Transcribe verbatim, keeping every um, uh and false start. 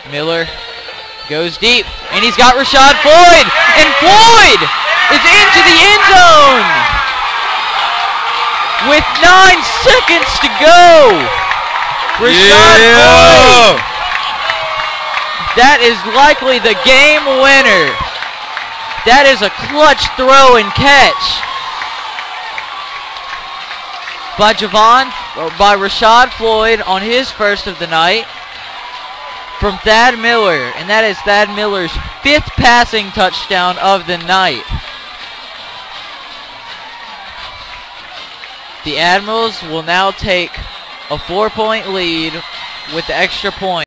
Miller goes deep, and he's got Richaud Floyd, and Floyd is into the end zone with nine seconds to go. Richaud yeah. Floyd. That is likely the game winner. That is a clutch throw and catch by Javon, or by Richaud Floyd on his first of the night from Thad Miller, and that is Thad Miller's fifth passing touchdown of the night. The Admirals will now take a four-point lead with the extra point.